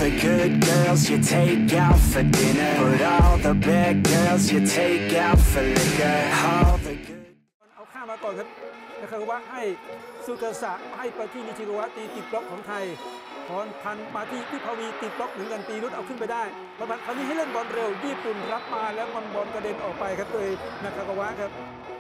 the good girls you take out for dinner, but all the bad girls you take out for liquor. All the good เอาข้ามาก่อนครับนะครับว่าให้สุกษะให้ไปที่นิชิโรวะตีติดบล็อกของไทยพรพันธ์มาที่พิภวีติดบล็อกเหมือนกันตีรุดเอาขึ้นไปได้พรพันธ์คราวนี้ให้เล่นบอลเร็วญี่ปุ่นรับมาแล้วบอลกระเด็นออกไปครับโดยนาคากาวะครับ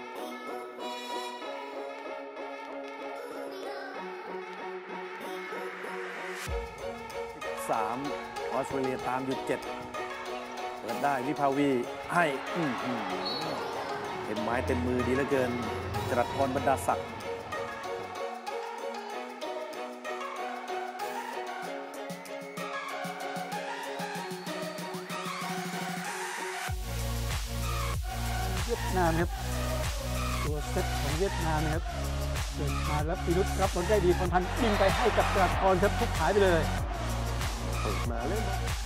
3ออสเตรเลียตามอยู่7เปิดได้วิภาวีให้เต็มไม้เต็มมือดีเหลือเกินจรัสพรบรรดาศักดิ์เวียดนามครับตัวเซตของเวียดนามนะครับเกิดมาแล้วปีรุษรับบอลได้ดีพรพันธ์ยิงไปให้กับจรัสพรครับทุกหายไปเลยเปิดมาเล่น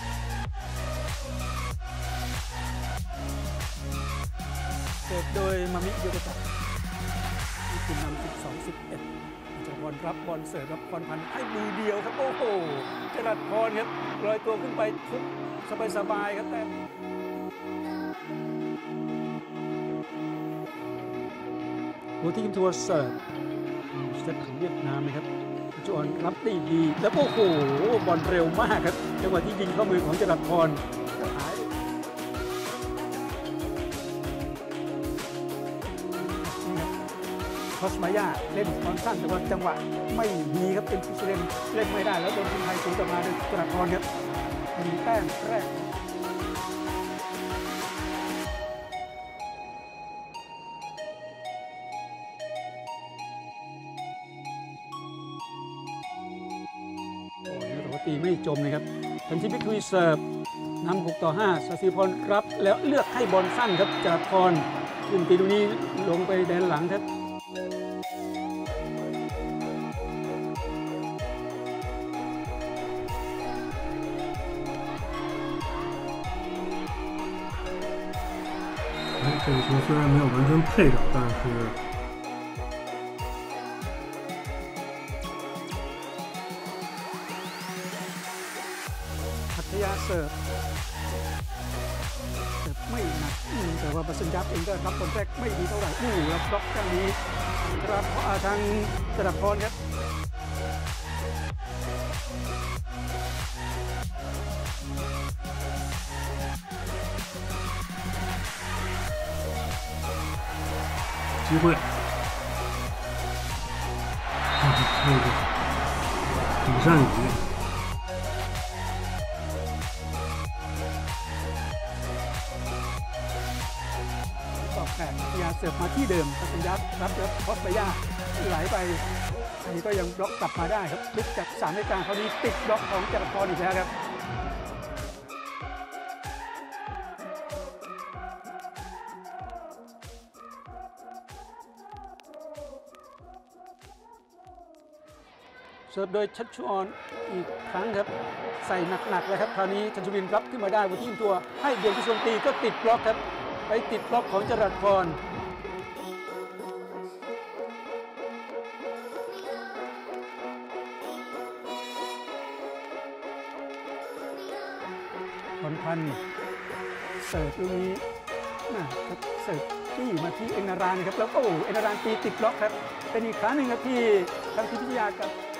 เสิร์ฟโดยมามิโยกะตะญี่ปุ่นนำ12-11จรัสพรรับบอลเสิร์ฟรับพรพันธ์ให้มือเดียวครับโอ้โหจรัสพรครับลอยตัวขึ้นไปทุกสบายๆครับแต่หัวทีมทัวร์เสิร์ฟเซตของเวียดนามนะครับจวนรับได้ดีแล้วโอ้โหบอลเร็วมากครับจังหวะที่ยิงเข้ามือของจรัสพรหายคอสมาย่าเล่นบอลสั้นแต่ว่าจังหวะไม่ดีครับเป็นผู้เล่นเล่นไม่ได้แล้วโดนทีมไทยสูงต่อมาโดยจรัสพรครับมีแต้มแรกตีไม่จมนะครับทันทีพิคุยเสิร์ฟนำ6-5สศิพรรับแล้วเลือกให้บอลสั้นครับจากพรขึ้นตีลูกนี้ลงไปแดนหลังครับ这个球虽然没有完全配着，但是พัทยาเสิร์ฟไม่หนักแต่ว่าปัสสัญญาเองก็รับบอลแรกไม่ดีเท่าไหร่แล้วบล็อกอย่างนี้รับทางจรัสพรครับ机会，那个李善宇。 ยาเสิร์ฟมาที่เดิมปัญญารับแล้วพอสไปย่าไหลไปอันนี้ก็ยังบล็อกกลับมาได้ครับลุกจาก3 นาฬิกาคราวนี้ติดบล็อกของจรัสพรอีกแล้วครับเสิร์ฟโดยชัชชุออนอีกครั้งครับใส่หนักๆเลยครับคราวนี้ชัชวินรับขึ้นมาได้บนที่ตัวให้เดียนพิชงตีก็ติดบล็อกครับไปติดบล็อกของจรัสพรพรพันธ์เสิร์ฟตรงนี้นะครับเสิร์ฟที่มาที่เอ็นนารานครับแล้วก็เอ็นนารานตีติดบล็อกครับเป็นอีกครั้งหนึ่งครับที่ทางพิทยากับ